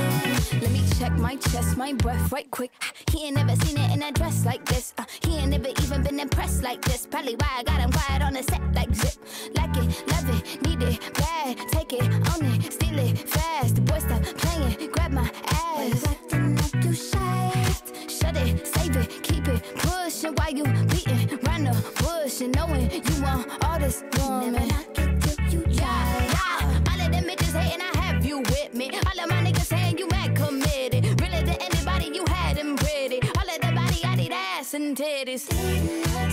Let me check my chest, my breath right quick. He ain't never seen it in a dress like this. He ain't never even been impressed like this. Probably why I got him quiet on the set like zip. Like it, love it, need it, bad. Take it, own it, steal it, fast. The boy stop playing, grab my ass. Acting like you shy. Shut it, save it, keep it pushing while you beating round the bush and knowing you want all this woman. Never knock it till you try. Yeah. All of them bitches hating, I have you with me. All of my niggas saying you mad committed. Really to anybody you had them pretty. All of the body, I need ass and titties.